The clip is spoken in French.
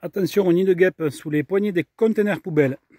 Attention au nid de guêpes sous les poignées des conteneurs poubelles.